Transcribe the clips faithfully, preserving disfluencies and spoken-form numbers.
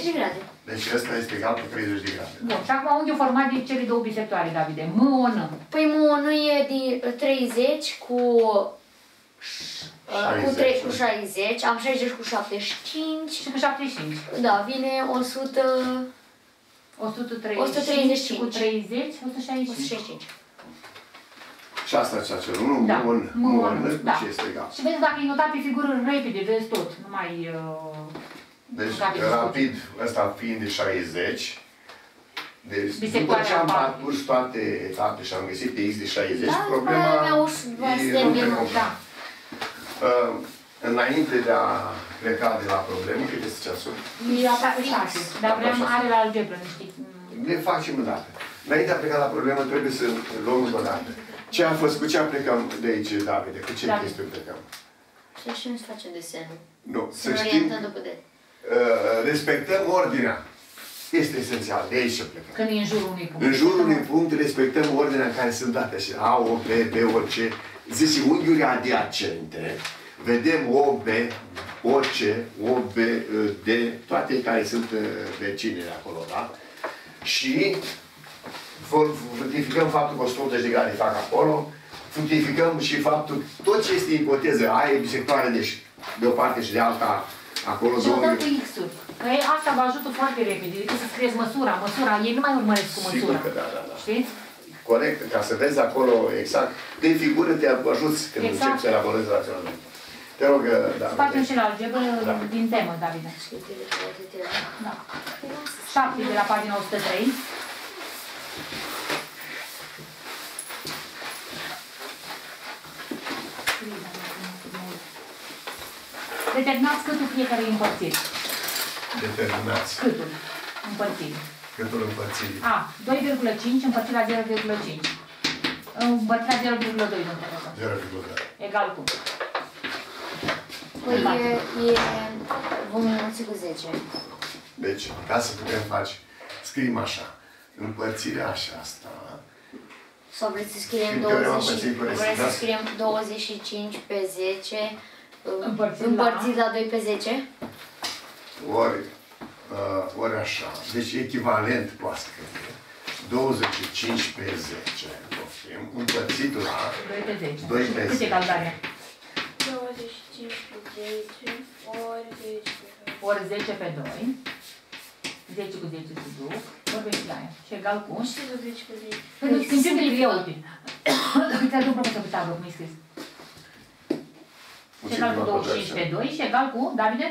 de grade. Deci ăsta este egal cu treizeci de grade. Bun, și acum unghiul format de cele două bisectoare, Davide. M O N. Păi M O N e de treizeci cu... șaizeci. Cu, trei, cu șaizeci, am șaizeci cu șaptezeci și cinci. Și cu șaptezeci și cinci. Da, vine o sută... o sută treizeci și cinci cu treizeci, o sută șaizeci și cinci. Și asta ce face, nu? Da. M O N. M O N, da. ce este egal. Și vezi, dacă e notat pe figură repede, vezi tot. Nu mai... Uh, deci, rapid, ăsta fiind de șaizeci, deci, după ce am parcurs toate etape și am găsit pe X de șaizeci, da, problema e nu da. uh, Înainte de a pleca de la problemă, cât este ceasul? E aproape șase, dar vrem, are la algebră, nu știi. Ne facem îndată. Înainte de a pleca la problemă, trebuie să luăm încă o dată. Ce a fost, cu ce plecăm de aici, Davide? Cu ce chestiuni plecăm? Și așa nu-ți facem desenul. Nu, să să știm, după de. Uh, respectăm ordinea. Este esențial, de aici să plecăm. Când e în jurul unui punct. În jurul unui punct respectăm ordinea în care sunt date și A, O, B, B, O, C. Zice unghiuri adiacente. Vedem O, B, O, C, O, B, D, toate care sunt vecinele acolo, da? Și fructificăm faptul că o sută optzeci de grade fac acolo, fructificăm și faptul că tot ce este ipoteză, A e bisectoare, deci de o parte și de alta, acolo și două... Și cu X-uri. Că asta vă ajută foarte repede, decât să scrieți măsura, măsura, ei nu mai urmăresc cu măsura. Sigur că da, da, da. Știți? Corect, ca să vezi acolo exact. De figură te ajuți când exact. începi să elaborezi raționament. Te rog, da. Să facem și la algebră da. Din temă, Davide. Da. șapte de la pagina o sută trei. Determinați câtul fiecare împărțire. Determinați. Câtul împărțire. Câtul împărțire. A, doi virgulă cinci împărțit la zero virgulă cinci. Împărțit la zero virgulă doi, nu trebuie. zero virgulă doi. Egal cu. Păi e, e... vom înmulți cu zece. Deci, ca să putem face, scriem așa. Împărțirea așa asta. Sau vreți să scriem douăzeci, vreți să scriem douăzeci și cinci pe zece împărțit, împărțit la... la doi pe zece? Ori, uh, ori așa. Deci echivalent poate scrie douăzeci și cinci pe zece. Poftim, împărțit la doi pe zece. doi pe zece. Cât e calcularea? douăzeci și cinci pe zece ori zece pe doi. Ori zece pe doi. zece cu zece se duc. Ori veți la aia. Și egal cu? Și zece pe zece. Păi nu schimbi de greu, uite. Uite-te un profesor pe tablă, cum e scris. Și egal cu douăzeci și cinci pe doi și egal cu, Davide?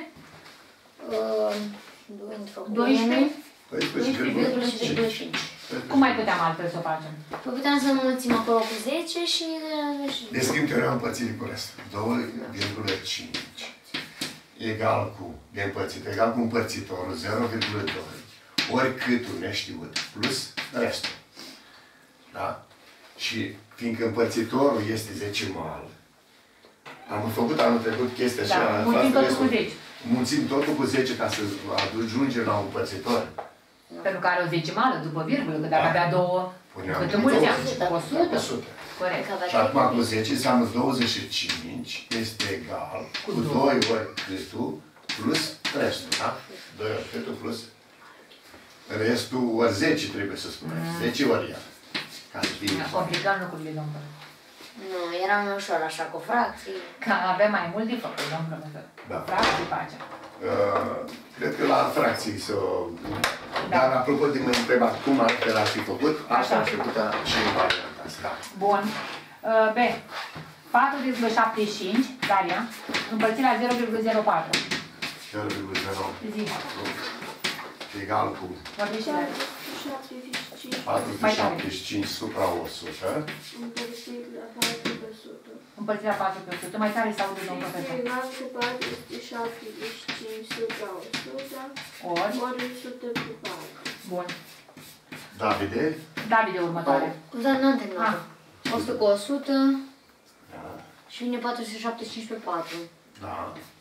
doisprezece virgulă cinci. Cum mai puteam altfel să o facem? Păi puteam să înmulțim acolo cu zece și... Descrim teoreama împărțirii cu restul. doi virgulă cinci egal cu, de împărțit, egal cu împărțitorul zero virgulă doi ori câtul neștiut plus restul. Da? Și fiindcă împărțitorul este decimal, am făcut anul trecut chestia da, așa. Mulțim totul cu zece. Mulțim totul cu zece ca să ajungem la un împărțitor. Pentru că are o decimală după virgulă, că dacă da. avea două, cât înmulțeam? o sută. Corect. Și acum cu zece înseamnă douăzeci și cinci este egal cu, cu doi ori câtul plus restul, da? doi ori câtul plus restul ori zece trebuie să spunem. Mm. zece ori ea. Ca să fie da, complicăm lucrurile, domnule. Nu, era mai ușor așa, cu fracții. Că avem mai mult de făcut, domnul profesor. Da. Fracții facem. Uh, cred că la fracții să... Da. Dar apropo de mă întrebat cum altfel ar fi făcut, așa ar fi putea și în varianta asta. Bun. Uh, B. patru virgulă șaptezeci și cinci, Daria, împărțit la zero virgulă zero patru. zero virgulă zero patru. Egal cu patru virgulă șaptezeci și cinci supra o sută. Împărțit la patru pe sută. Împărțit la patru pe sută. Mai tare sau de domnul profesor? Egal cu patru virgulă șaptezeci și cinci supra o sută. Ori? Ori o sută pe patru. Bun. Davide? Davide următoare. Dar n-am terminat. o sută cu o sută. Da. Și vine patru sute șaptezeci și cinci pe patru. Da.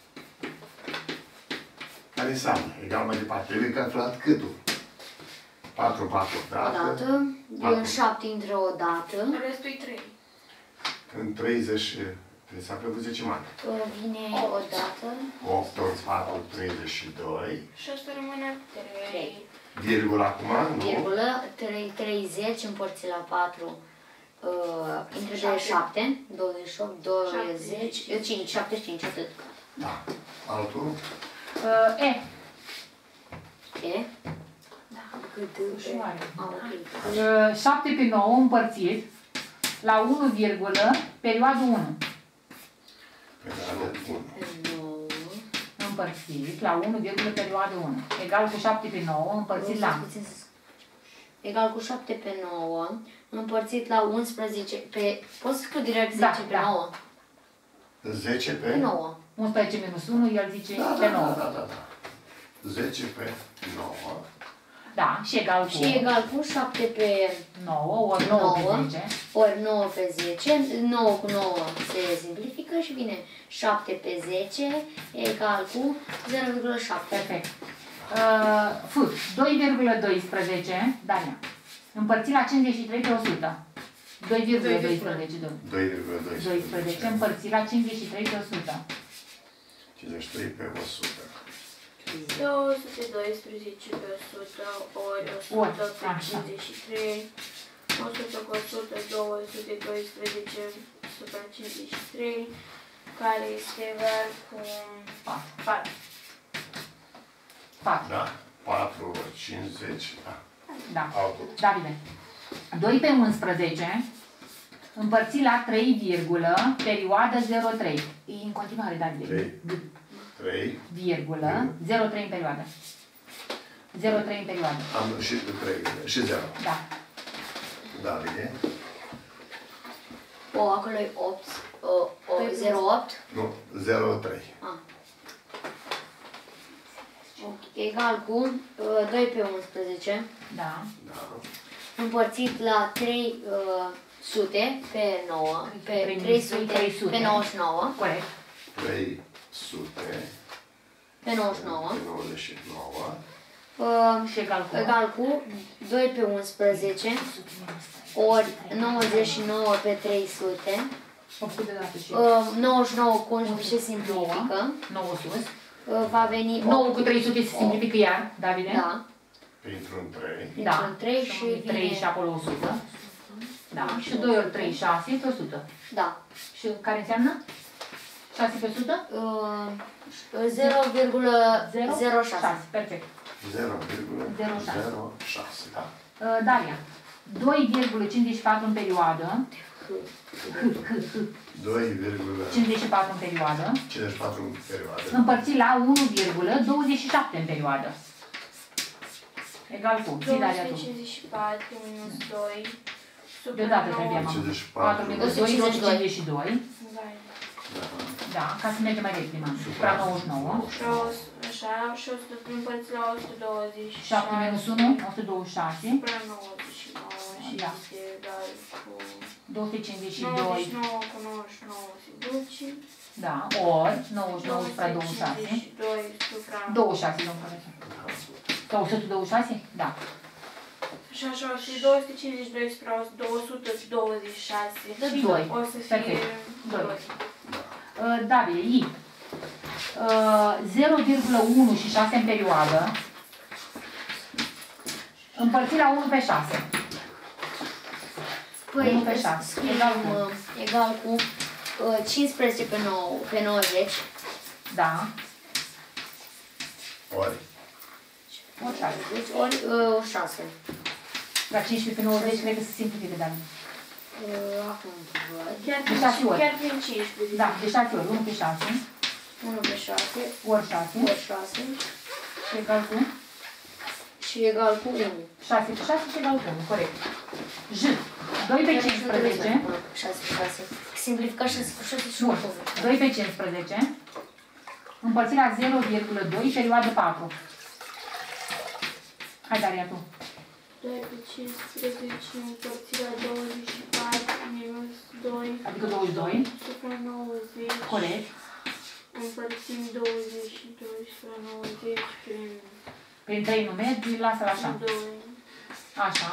Care înseamnă? Egal mai departe. Trebuie calculat câtul. patru, patru, o dată. Din șapte intră o dată. Restul e trei. În treizeci, Trebuie să aplicăm zece mani. Vine o dată. opt ori patru, treizeci și doi. Și asta rămâne trei. Virgulă acum, nu? Virgulă, treizeci împărțit la patru. Uh, intră de șapte, douăzeci și opt, douăzeci, cinci, șaptezeci și cinci, atât. Da. Altul? Uh, E. E? Da. Cât de... Ah, ok. Uh, șapte pe nouă împărțit la unu, virgulă, perioadă unu. Perioadă unu. nouă. Împărțit la unu, virgulă, perioadă unu. Egal cu șapte pe nouă împărțit la... Egal cu șapte pe nouă împărțit la unsprezece pe... Poți să scriu direct zece Da, pe da. nouă? zece pe? Pe nouă. unsprezece minus unu, el zice Da, pe da, nouă. da, da, da. zece pe nouă. Da, și egal cu... Și egal cu șapte pe nouă, ori nouă nouă, pe zece. ori nouă pe zece. nouă cu nouă se simplifică și vine șapte pe zece egal cu zero virgulă șapte. Perfect. Uh, F. doi virgulă doisprezece, Daria. Împărțit la cincizeci și trei pe o sută. doi virgulă doisprezece. doi virgulă doisprezece împărțit la cincizeci și trei pe o sută. cincizeci și trei pe o sută. două sute doisprezece pe o sută ori o sută pe cincizeci și trei. o sută cu o sută, două sute doisprezece supra cincizeci și trei, care este egal cu patru. patru. Da? patru ori cincizeci, da. Da. Altul. Davide. doi pe unsprezece împărțit la trei, virgulă, perioadă zero trei. E în continuare, Davide. trei. trei. Virgulă, zero trei în perioadă. zero trei în perioadă. Am și trei. Și zero. Da. Da, bine. O, acolo e opt, o, o, zero opt. Nu, zero trei. Ah. Okay. Egal cu uh, doi pe unsprezece Da. Da. împărțit la trei sute pe nouă, pe trei sute pe nouăzeci și nouă, Corect. trei sute pe nouăzeci și nouă, pe nouăzeci și nouă. uh, Și egal cu... egal cu doi pe unsprezece ori nouăzeci și nouă pe trei sute, opt sute de dată și... uh, nouăzeci și nouă cu se simplifică, nouă sus. uh, va veni nouă cu trei sute se simplifică iar, Davide? Da. Printr-un trei. Dintr-un Da. trei și trei vine... și acolo o sută. Da. Și doi ori trei, șase pe o sută. Da. Și care înseamnă? șase pe o sută? Uh, zero virgulă zero șase. Perfect. zero virgulă zero șase. zero șase, da. Uh, Daria. doi virgulă cincizeci și patru în perioadă. doi virgulă cincizeci și patru în perioadă. cincizeci și patru în perioadă. Împărțit la unu virgulă douăzeci și șapte în perioadă. Egal cu. Zi, Daria, tu. două sute cincizeci și patru minus doi. Deodată trebuie, mama. cincizeci și patru patru. minus doi, două sute cincizeci și doi. Da, ca să mergem mai repede, mama. Supra nouăzeci și nouă. Așa, și o sută împărțit la o sută douăzeci și șapte șase. minus unu, o sută douăzeci și șase. Supra nouăzeci și nouă și Da. este egal cu... două sute cincizeci și nouăzeci doi. și nouă cu nouăzeci și nouă se duce. Da, ori nouăzeci și nouă supra douăzeci și șase. două sute cincizeci și doi supra... douăzeci și șase, domnul profesor. Sau o sută douăzeci și șase? Da. Și așa, o să fie două sute cincizeci și doi supra două sute douăzeci și șase. Dă doi. O să fie Perfect. Doi. doi. Uh, David, I. Uh, zero virgulă unu și șase în perioadă. Împărțit la unu pe șase. Păi, unu pe șase. scriem Egal cu? uh, egal cu uh, cincisprezece pe nouă, pe nouăzeci. Da. Ori. Ori șase. Deci ori uh, șase. La cincisprezece pe nouăzeci cred că se simplifică, David. Uh, acum văd. Chiar De șase ori. chiar prin cincisprezece. Da, de șase ori. unu pe șase. unu pe șase, Ori șase. ori șase Și egal cu? și egal cu unu. șase pe șase și egal cu unu. Corect. J. doi pe cincisprezece. șase pe șase. Simplifica șase cu șase și Bun. unu. doi pe cincisprezece. Împărțit la zero virgulă doi, perioadă patru. Hai, Daria, tu. doi pe cincisprezece împărțit la douăzeci și patru minus doi. Adică douăzeci și doi. Supra nouăzeci. Corect. Împărțim douăzeci și doi supra nouăzeci prin Prin trei nu mergi, lasă-l așa. doi. Așa.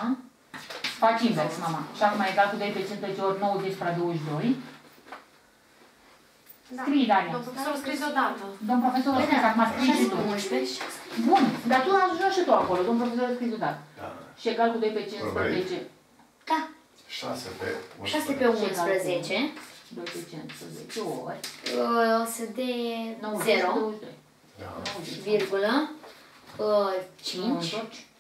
Faci invers, mama. Și acum egal cu doi pe cincisprezece ori nouăzeci supra douăzeci și doi. Scrii, Daria. Domnul profesor scris odată. Domnul profesor a scris, acum scrii și tu. Bun, dar tu ajungi și tu acolo, domnul profesor a scris odată. Și egal cu doi pe cincisprezece. Da. șase pe unsprezece. șase pe unsprezece. doi pe cincisprezece ori. O să dea zero. Virgulă. cinci.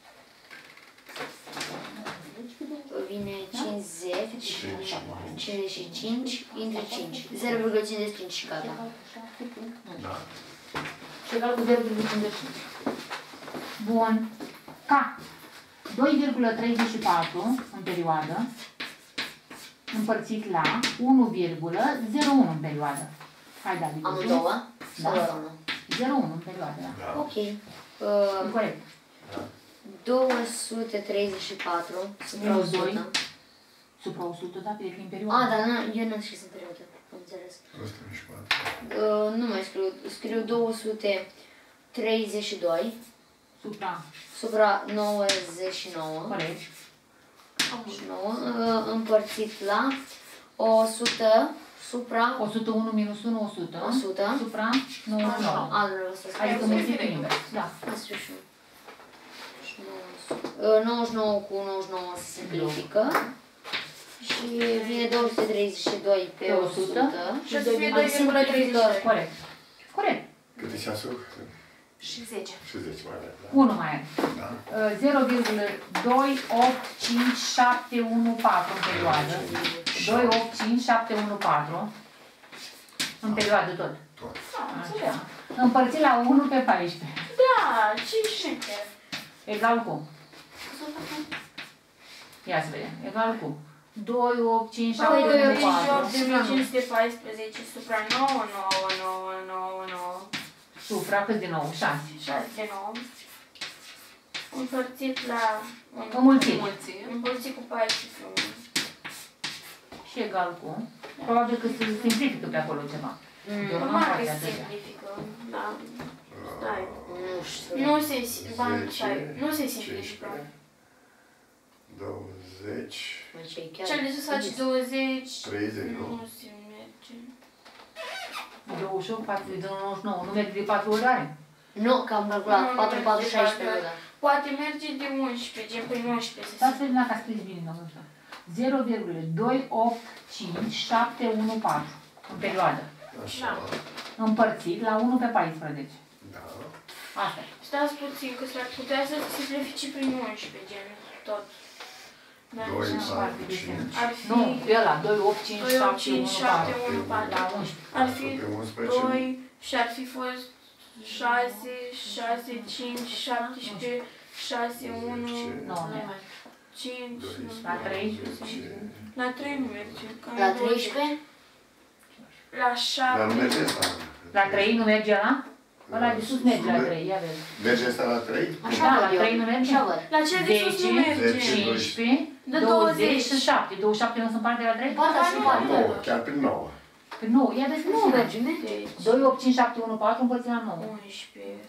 Vine cincizeci. cincizeci și cinci. Intră cinci. zero virgulă cincizeci și cinci și gata. Da. Și egal cu zero virgulă cincizeci și cinci. Bun. Ca doi virgulă treizeci și patru în perioadă împărțit la unu virgulă zero unu în perioadă. Hai, David. Amândouă? Da. unu? zero unu în perioadă, da. Da. Ok. E Uh, corect. două sute treizeci și patru supra Minus o sută. doi. Supra o sută, da, pentru că e în perioadă. Ah, dar nu, eu nu scriu în perioadă. Am înțeles. o sută treizeci și patru. Uh, nu mai scriu. Scriu două sute treizeci și doi Supra. supra nouăzeci și nouă. Corect. Și nouă, uh, împărțit la o sută supra o sută unu minus unu, o sută. o sută. Supra nouăzeci și nouă. Ah, nu vreau să scriu. Adică mulțit invers. Da. Am scris și eu. Și nouă. nouăzeci și nouă cu nouăzeci și nouă se simplifică. Și vine două sute treizeci și doi pe o sută. Și o să fie doi virgulă treizeci și doi. Corect. Corect. Cât e ceasul? Și zece. Și zece mai avem, da? unu mai e. Da. zero virgulă doi opt cinci șapte unu patru în perioadă. doi opt cinci șapte unu patru. În perioadă tot. Tot. Așa. Împărțit la unu pe paisprezece. Da, cinci șapte. Egal cu? Ia să vedem. Egal cu? doi opt cinci șapte unu patru. cinci sute paisprezece supra nouă, nouă, nouă, nouă, nouă. Supra cât de nou? șase. șase de nouă. Împărțit la... Înmulțit. Împărțit cu paisprezece. Și egal cu? Probabil că se simplifică pe acolo ceva. Eu nu Normal fac că se atâtea. simplifică. Da. Stai. Nu știu. Nu se, ba, stai. Nu se zece, simplifică. douăzeci, Cel de sus face douăzeci. treizeci, nu? Nu se merge. douăzeci și opt față de nouăzeci și nouă. Nu merge de patru ori are? Nu, că am calculat. Nu, nu patru, patru, merge șaisprezece. patru. Poate merge de unsprezece, gen prin unsprezece. Stați să vedem dacă a scris bine, domnul ăsta. zero virgulă doi opt cinci șapte unu patru în perioadă. Așa. Împărțit la unu pe paisprezece. Da. Asta e. Stați puțin, că s-ar putea să se simplifice prin unsprezece, gen tot. Da, doi, așa. patru, cinci. Ar fi Nu, pe ăla, doi opt cinci doi opt cinci șapte șapte unu unu patru. La patru. unsprezece. Ar fi Pe unsprezece. doi și ar fi fost șase, șase, cinci, șaptesprezece, șase, unu, nouă merge. cinci, La trei. la trei nu merge. că La am treisprezece? La Dar nu șapte. merge asta. La trei nu merge ăla? Ăla de sus merge la trei, ia vezi. Merge asta la trei? Așa Da, văd la eu. trei nu merge? Așa văd. La cel de sus nu zece, merge. zece. cincisprezece, De douăzeci douăzeci. și șapte. douăzeci și șapte nu sunt parte de la trei? Ba, da, și poate. nouă, chiar prin nouă. Păi nu, ia vezi că Nu nu merge, merge. Deci, doi opt cinci șapte unu patru împărțit la nouă. unsprezece.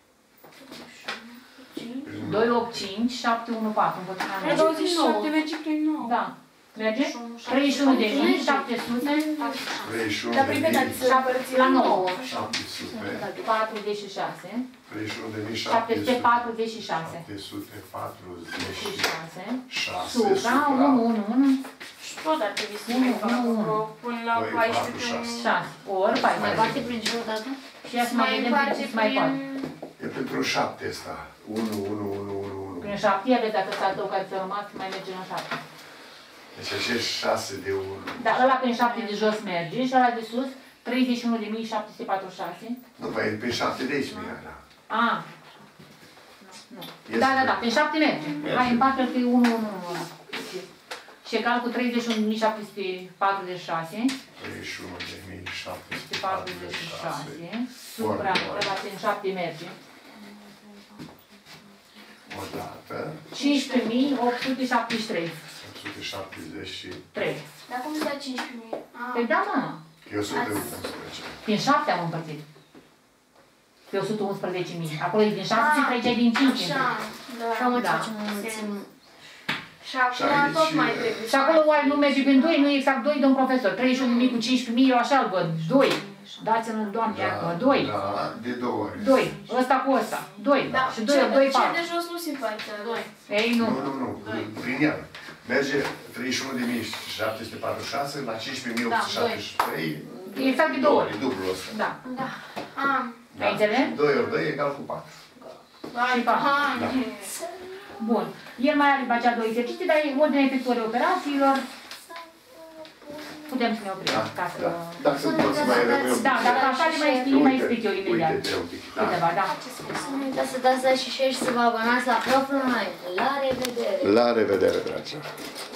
Prin doi nouă. opt cinci șapte unu patru împărțit la La nouă. douăzeci și șapte merge prin nouă. Da. Merge? treizeci și unu de mii șapte sute treizeci și unu Dar de prin mii la nouă. șapte sute. patruzeci și șase. treizeci și unu de mii șapte șapte sute sute. patruzeci și șase. șapte sute patruzeci Și și șase. șase. Supra unu unu unu Și tot ar trebui să Unu, mai fac unu, vreo până la doi, paisprezece patru, unu. șase. Ori Mai paisprezece. parte prin jur o dată? Și ia să mai vedem împarte prin ce se mai poate. E pentru șapte asta. unu, unu, unu, unu, unu. Prin șapte, ia vezi dacă s-a tău care ți-a rămas, mai merge la șapte. Deci așa e șase de unu. Dar ăla prin șapte de jos merge și ăla de sus, treizeci și unu de mii șapte sute patruzeci și șase. Nu, păi e pe șapte de aici, Mihaela. A. Nu. Da, da, da, prin șapte merge. Hai, împarte-l pe unu unu unu ăla. Și egal cu treizeci și unu de mii șapte sute patruzeci și șase. treizeci și unu de mii șapte sute Este patruzeci și șase. patruzeci Supra, ăla prin șapte merge. odată. cincisprezece mii opt sute șaptezeci și trei. opt sute șaptezeci și trei. Dar cum îți dai cincisprezece mii? Păi da, mă. e o sută unsprezece. Din șapte am împărțit. Pe o sută unsprezece mii. Acolo e din șase, se treceai din cinci. Așa, da. Și am Da. facem mulțim. Și acum tot mai trebuie. Și acolo oare nu merge prin doi, nu e exact doi, domn profesor. treizeci și unu de mii cu cincisprezece mii, eu așa îl văd. doi. Dați-mi, Doamne, iartă, doi. Da, de două ori. doi. Ăsta cu ăsta. doi. Da, Și doi, doi, cel patru. de jos nu se poate. doi. Ei, nu. Nu, nu, nu, prin el. Merge treizeci și unu de mii șapte sute patruzeci și șase la cincisprezece mii opt sute șaptezeci și trei. Exact de două ori. E dublul ăsta. Da. Da. Am. Ai înțeles? doi ori doi egal cu patru. Și patru. Da. Bun. El mai are după aceea două exerciții, dar e ordinea efectuării operațiilor. Putem să ne oprim. Da, Ca să... da. Dacă să pot să mai rămân. Da, dacă așa le mai explic, mai explic eu imediat. Uite-te un pic. Da. Câteva, da. Să nu uitați să dați like și share și să vă abonați la profilul noi. La revedere! La revedere, dragilor!